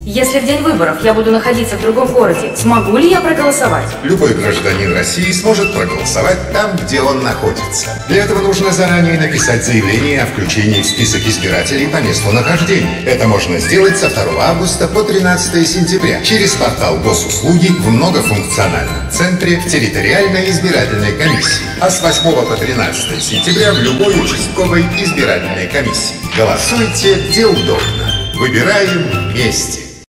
Если в день выборов я буду находиться в другом городе, смогу ли я проголосовать? Любой гражданин России сможет проголосовать там, где он находится. Для этого нужно заранее написать заявление о включении в список избирателей по месту нахождения. Это можно сделать со 2 августа по 13 сентября через портал Госуслуги в многофункциональном центре в территориальной избирательной комиссии, а с 8 по 13 сентября в любой участковой избирательной комиссии. Голосуйте, где удобно. Выбираем вместе.